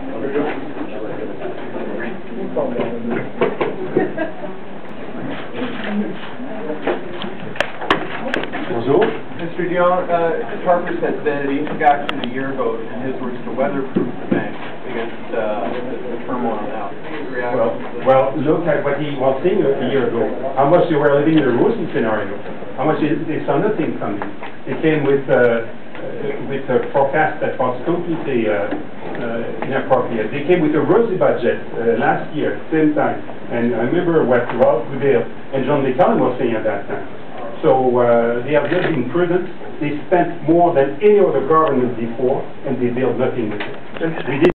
Bonjour. Mr. Dion, Harper said that he took action a year ago, in his words, to weatherproof the bank against the turmoil now. Well, look at what he was saying a year ago. How much they were living in a rosy scenario. How much they saw nothing coming. They came with a forecast that was completely inappropriate. They came with a rosy budget last year, same time. And I remember what Ralph Goodale and John McCallum were saying at that time. So they have just been prudent. They spent more than any other government before, and they built nothing with it.